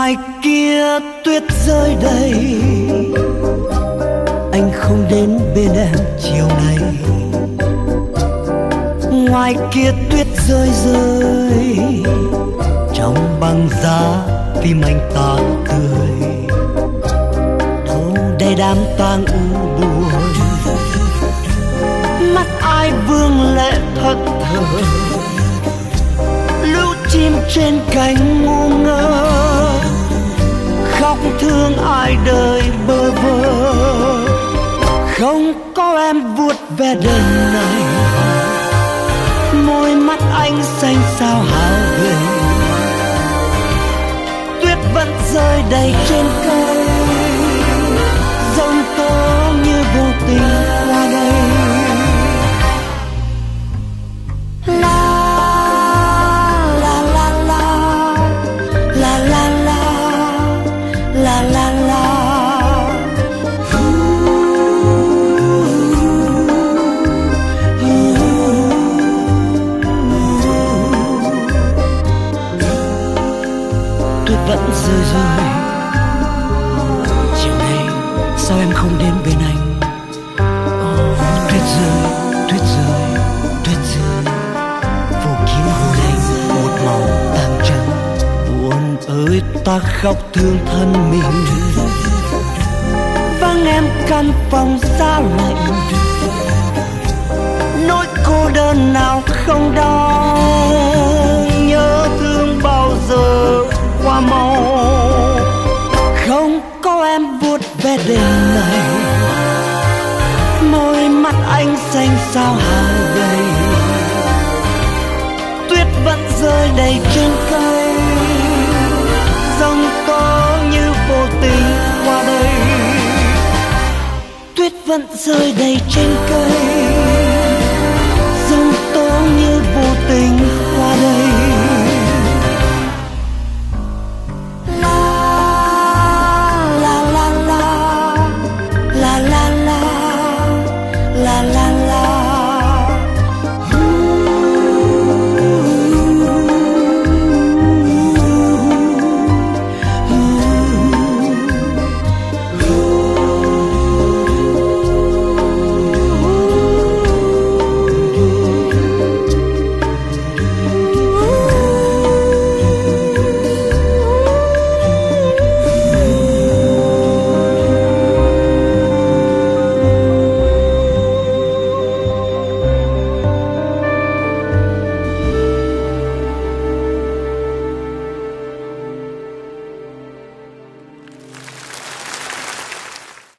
Ngoài kia tuyết rơi đầy, anh không đến bên em chiều nay. Ngoài kia tuyết rơi rơi, trong băng giá tim anh ta tươi. Đâu đây đám tang u buồn, mắt ai vương lệ thất thờ. Lũ chim trên cánh ngu ngơ, khóc thương ai đời bơ vơ. Không có em vuốt ve đêm này, môi mắt anh xanh sao hao gầy. Tuyết vẫn rơi đầy trên cây, giông tố như vô tình qua đây. Vẫn rơi rơi, chiều nay sao em không đến bên anh? Tuyết rơi, tuyết rơi, tuyết rơi, phủ kín hồn anh một màu tang trắng. Buồn ơi ta khóc thương thân mình, vắng em căn phòng xa lạnh. Nỗi cô đơn nào không đau, nhớ thương bao giờ qua mau. Không có em vuốt ve đêm này, môi mắt anh xanh sao hao gầy. Tuyết vẫn rơi đầy trên cây, giông tố như vô tình qua đây. Tuyết vẫn rơi đầy trên cây.